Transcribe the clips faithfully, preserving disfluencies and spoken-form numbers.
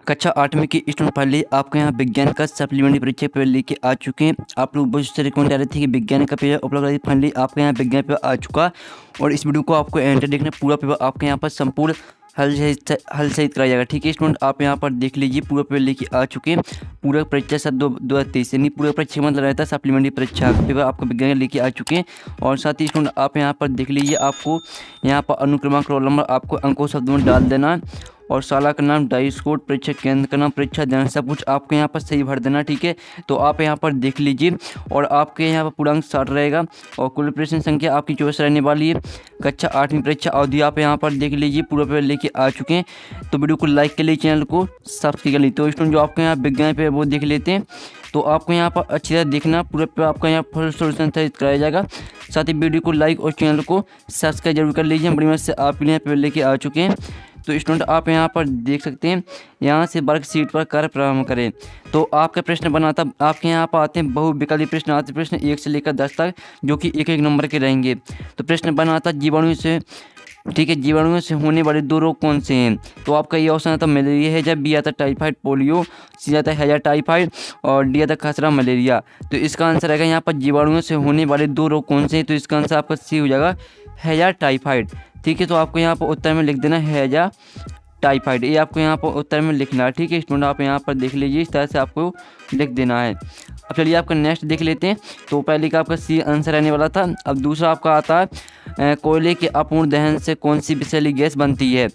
कक्षा आठवीं की स्टूडेंट पहले आपके यहाँ विज्ञान का सप्लीमेंट्री परीक्षा पेपर लेके आ चुके हैं। आप लोग बहुत से रिकमेंड आ रहे थे कि विज्ञान का पेपर उपलब्ध है। फाइनली आपके यहाँ विज्ञान पेपर आ चुका और इस वीडियो को आपको एंटर देखना, पूरा पेपर आपके यहाँ पर संपूर्ण हल सहित हल सहित कराया जाएगा। ठीक है स्टूडेंट, आप यहाँ पर देख लीजिए पूरा पेपर लेके आ चुके हैं। पूरा परीक्षा सर दो दो हज़ार तेईस यानी पूरा पेपर छः मंथ रहता है। सप्लीमेंट्री परीक्षा पेपर आपको विज्ञान लेके आ चुके हैं। और साथ ही स्टूडेंट आप यहाँ पर देख लीजिए, आपको यहाँ पर अनुक्रमांक रोल नंबर आपको अंकों शब्दों में डाल देना है और शाला का नाम, डाइस कोड, परीक्षा केंद्र का नाम, परीक्षा देना, सब कुछ आपको यहाँ पर सही भर देना। ठीक है, तो आप यहाँ पर देख लीजिए और आपके यहाँ पर पूर्णांक साठ रहेगा और कुल प्रश्न संख्या आपकी चौबीस रहने वाली है। कक्षा आठवीं परीक्षा अवधि आप यहाँ पर देख लीजिए, पूरा पेपर लेके आ चुके हैं। तो वीडियो को लाइक कर लीजिए, चैनल को सब्सक्राइब कर लीजिए। तो स्टूडेंट जो आपके यहाँ विज्ञान पे वो देख लेते हैं, तो आपको यहाँ पर अच्छी तरह देखना, पूरा पेपर आपका यहाँ फुल सोल्यूशन सहित कराया जाएगा। साथ ही वीडियो को लाइक और चैनल को सब्सक्राइब जरूर कर लीजिए। बड़ी मदद से आपके लिए पेपर लेके आ चुके हैं। तो स्टूडेंट आप यहाँ पर देख सकते हैं, यहाँ से वर्कशीट पर कार्य प्रारंभ करें। तो आपका प्रश्न बनाता आपके यहाँ पर आते हैं बहुविकल्पी प्रश्न आते हैं, प्रश्न एक से लेकर दस तक, जो कि एक एक नंबर के रहेंगे। तो प्रश्न बनाता जीवाणु से, ठीक है, जीवाणुओं से होने वाले दो रोग कौन से हैं? तो आपका ये ऑप्शन आता मलेरिया है, जब बी आता टाइफाइड पोलियो, सी आता हैजा टाइफाइड और डी आता खसरा मलेरिया। तो इसका आंसर आएगा यहाँ पर जीवाणुओं से होने वाले दो रोग कौन से हैं? तो इसका आंसर आपका सी हो जाएगा, हैजा टाइफाइड। ठीक है, तो आपको यहाँ पर उत्तर में लिख देना है हैजा टाइफाइड, ये आपको यहाँ पर उत्तर में लिखना है। ठीक है स्टूडेंट, आप यहाँ पर देख लीजिए, इस तरह से आपको लिख देना है। अब चलिए आपका नेक्स्ट देख लेते हैं। तो पहले का आपका सी आंसर रहने वाला था। अब दूसरा आपका आता है कोयले के अपूर्ण दहन से कौन सी विषैली गैस बनती है?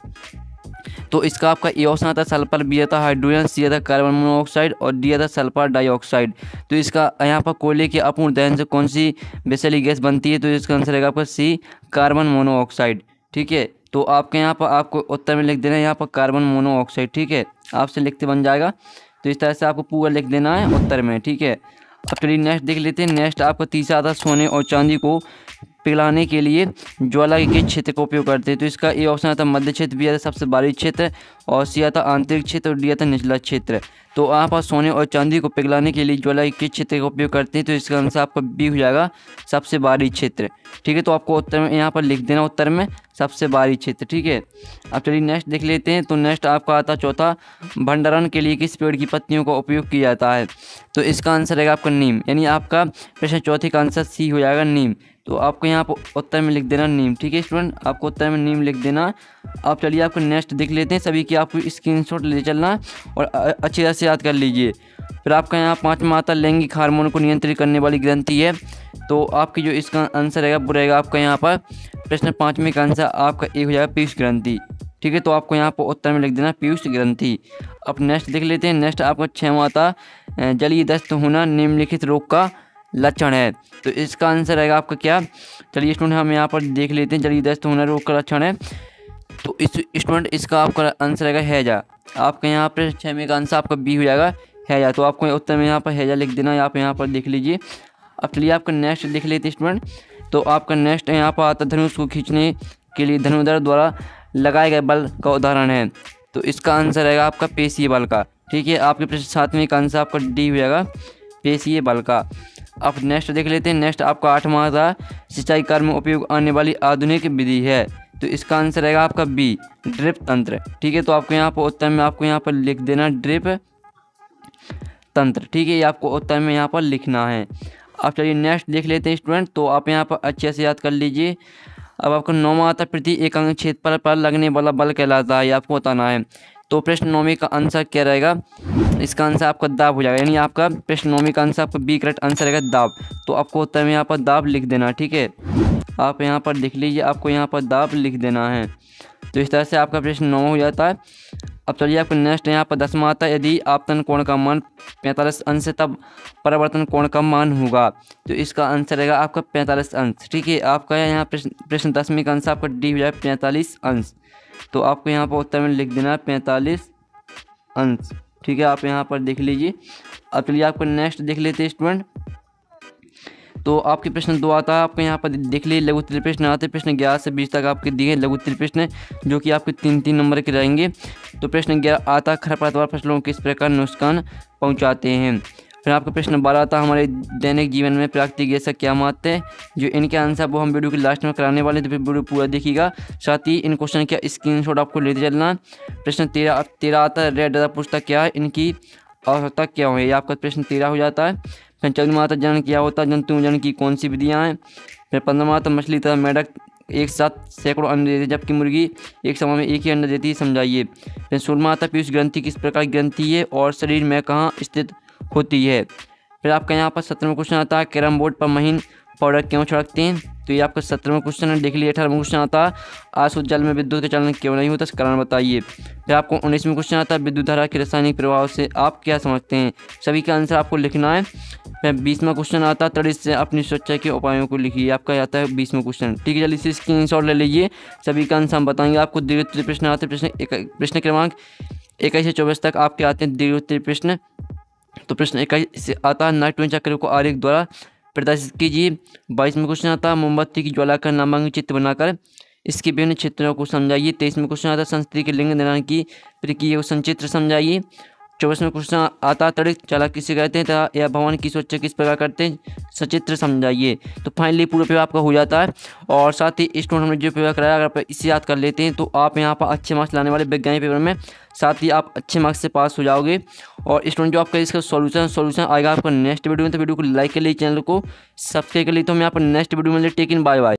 तो इसका आपका ए ऑप्शन आता है सल्फर, बी आता हाइड्रोजन, सी आता कार्बन मोनोऑक्साइड और डी आता सल्फर डाइऑक्साइड। तो इसका यहाँ पर कोयले के अपूर्ण दहन से कौन सी विषैली गैस बनती है? तो इसका आंसर रहेगा आपका सी कार्बन मोनोऑक्साइड। ठीक है, तो आपके यहाँ पर आपको उत्तर में लिख देना है यहाँ पर कार्बन मोनोऑक्साइड। ठीक है, आपसे लिखते बन जाएगा। तो इस तरह से आपको पूरा लिख देना है उत्तर में। ठीक है, अब चलिए नेक्स्ट देख लेते हैं। नेक्स्ट आपका तीसरा आता है सोने और चांदी को पिघलाने के लिए ज्वाला के क्षेत्र का उपयोग करते हैं। तो इसका ए ऑप्शन आता है मध्य क्षेत्र, बी आता सबसे बाहरी क्षेत्र और सी आता आंतरिक क्षेत्र और डी आता निचला क्षेत्र। तो आप सोने और चांदी को पिघलाने के लिए ज्वाला के क्षेत्र का उपयोग करते हैं। तो इसका आंसर आपका बी हो जाएगा, सबसे बाहरी क्षेत्र। ठीक है, तो आपको उत्तर में यहाँ पर लिख देना, उत्तर में सबसे बाहरी क्षेत्र। ठीक है, अब चलिए नेक्स्ट देख लेते हैं। तो नेक्स्ट आपका आता चौथा, भंडारण के लिए किस पेड़ की पत्तियों का उपयोग किया जाता है? तो इसका आंसर रहेगा आपका नीम, यानी आपका प्रश्न चौथे का आंसर सी हो जाएगा, नीम। तो आपको यहाँ पर उत्तर में लिख देना नीम। ठीक है स्टूडेंट, आपको उत्तर में नीम लिख देना। आप चलिए आपको नेक्स्ट देख लेते हैं। सभी की आपको स्क्रीनशॉट ले चलना है और अच्छी तरह से याद कर लीजिए। फिर आपका यहाँ पाँचवा आता लैंगिक हार्मोन को नियंत्रित करने वाली ग्रंथि है। तो आपकी जो इसका आंसर रहेगा वो रहेगा आपका यहाँ पर प्रश्न पाँचवें का आंसर आपका एक हो जाएगा पीयूष ग्रंथि। ठीक है, तो आपको यहाँ पर उत्तर में लिख देना पीयूष ग्रंथि। अब नेक्स्ट देख लेते हैं। नेक्स्ट आपका छठवां आता जलीय दस्त होना निम्नलिखित रोग का लक्षण है। तो इसका आंसर रहेगा आपका क्या? चलिए स्टूडेंट हम यहाँ पर देख लेते हैं, जलीय दस्त होना रोग का लक्षण है। तो इस स्टूडेंट इसका आपका आंसर रहेगा हैजा। आपका यहाँ पर छठवें का आंसर आपका बी हो जाएगा हैजा। तो आपको उत्तर में यहाँ पर हैजा लिख देना है, आप यहाँ पर देख लीजिए। अब चलिए आपका नेक्स्ट देख लेते हैं स्टूडेंट। तो आपका नेक्स्ट यहाँ पर आता धनुष को खींचने के लिए धनुर्धर द्वारा लगाए गए बल का उदाहरण है। तो इसका आंसर रहेगा आपका पेशीय बल का। ठीक है, आपके प्रश्न सातवें का आंसर आपका डी हो जाएगा पेशीय बल का। अब नेक्स्ट देख लेते हैं। नेक्स्ट आपका आठवां था सिंचाई कार्य में उपयोग आने वाली आधुनिक विधि है। तो इसका आंसर रहेगा आपका बी ड्रिप तंत्र। ठीक है, तो आपको यहाँ पर उत्तर में आपको यहाँ पर लिख देना ड्रिप तंत्र। ठीक है, ये आपको उत्तर में यहाँ पर लिखना है। अब चलिए नेक्स्ट देख लेते हैं स्टूडेंट। तो आप यहाँ पर अच्छे से याद कर लीजिए। अब आपका नौवां आता प्रति एकांक क्षेत्रफल पर लगने वाला बल कहलाता है, ये आपको बताना है। तो प्रश्न नौवीं का आंसर क्या रहेगा? इसका आंसर आपका दाब हो जाएगा, यानी आपका प्रश्न नौवीं का आंसर आपका बी करेक्ट आंसर रहेगा दाब। तो आपको उत्तर में यहाँ पर दाब लिख देना। ठीक है, आप यहाँ पर देख लीजिए, आपको यहाँ पर दाब लिख देना है। तो इस तरह से आपका प्रश्न नौ हो जाता है। अब चलिए आपका नेक्स्ट यहाँ पर दसवां आता है यदि आपतन कोण का मान पैंतालीस अंश है तब परावर्तन कोण का मान होगा। तो इसका आंसर रहेगा आपका पैंतालीस अंश। ठीक है, आपका यहाँ प्रश्न प्रश्न दसवीं का आंसर आपका डी हो जाए पैंतालीस अंश। तो आपको यहाँ पर उत्तर में लिख देना है पैंतालीस अंश। ठीक है, आप यहाँ पर देख लीजिए। अब चलिए आपको नेक्स्ट देख लेते हैं स्टूडेंट। तो आपके प्रश्न दो आता है, आपके यहाँ पर देख लीजिए लघु उत्तरीय प्रश्न आते हैं। प्रश्न ग्यारह से बीस तक आपके दिए लघु उत्तरीय प्रश्न, जो कि आपके तीन तीन नंबर के रहेंगे। तो प्रश्न ग्यारह आता खरपतवार फसलों को किस प्रकार नुकसान पहुँचाते हैं? फिर आपका प्रश्न बारह आता है हमारे दैनिक जीवन में प्राकृतिक गैस का क्या महत्व है। जो इनके आंसर वो हम वीडियो के लास्ट में कराने वाले हैं, तो फिर वीडियो पूरा देखिएगा। साथ ही इन क्वेश्चन का स्क्रीनशॉट आपको लेते चलना। प्रश्न तेरह तेरह आता है रेड डाटा पूछता क्या है, इनकी आवश्यकता क्या हो, ये आपका प्रश्न तेरह हो जाता है। फिर चौदह आता जनन क्या होता है, जंतु जनन की कौन सी विधियाँ हैं। फिर पंद्रह आता मछली तथा मेढक एक साथ सैकड़ों अंडे देती है, जबकि मुर्गी एक समय में एक ही अंडा देती है, समझाइए। फिर सोलहवां आता पीयूष ग्रंथि किस प्रकार की ग्रंथि है और शरीर में कहाँ स्थित होती है। फिर आपका यहाँ पर सत्रहवां क्वेश्चन आता है कैरम बोर्ड पर महीन पाउडर क्यों छिड़कते हैं, तो ये आपका सत्रहवां क्वेश्चन है। देख लीजिए। अठारहवां क्वेश्चन आता है आशुद्ध जल में विद्युत का चालन क्यों नहीं होता, इसका कारण बताइए। फिर आपको उन्नीसवें क्वेश्चन आता है विद्युत धारा के रासायनिक प्रभाव से आप क्या समझते हैं, सभी का आंसर आपको लिखना है। फिर बीसवां क्वेश्चन आता है तड़ित से अपनी सुरक्षा के उपायों को लिखिए, आपका आता है बीसवां क्वेश्चन। ठीक है, जल्दी से स्क्रीनशॉट ले लीजिए, सभी का आंसर हम बताएंगे आपको। दीर्घोत्तरीय प्रश्न आते हैं, प्रश्न प्रश्न क्रमांक इक्कीस से चौबीस तक आपके आते हैं दीर्घोत्तरीय प्रश्न। तो प्रश्न इक्कीस से आता है नाइट्रोजन चक्र को आरेख द्वारा प्रदर्शित कीजिए। बाईसवें क्वेश्चन आता है मोमबत्ती की ज्वाला का नामांकित चित्र बनाकर इसके विभिन्न क्षेत्रों को समझाइए। तेईसवें क्वेश्चन आता है संस्कृति के लिंग निर्धारण की प्रक्रिया को संचित्र समझाइए। चौबीसवें क्वेश्चन आता है तड़ित चालक किसे कहते हैं तथा यह भवन की सुरक्षा किस प्रकार करते हैं, सचित्र समझाइए। तो फाइनली पूरा पेपर आपका हो जाता है। और साथ ही स्टूडेंट हमने जो पेपर कराया, अगर आप इसे याद कर लेते हैं तो आप यहाँ पर अच्छे मार्क्स लाने वाले विज्ञान पेपर में, साथ ही आप अच्छे मार्क्स से पास हो जाओगे। और स्टूडेंट जो आपका इसका सॉल्यूशन सॉल्यूशन आएगा आपका नेक्स्ट वीडियो में, तो वीडियो को लाइक कर लीजिए, चैनल को सब्सक्राइब कर लीजिए। तो हम यहाँ पर नेक्स्ट वीडियो में टेक इन बाय बाय।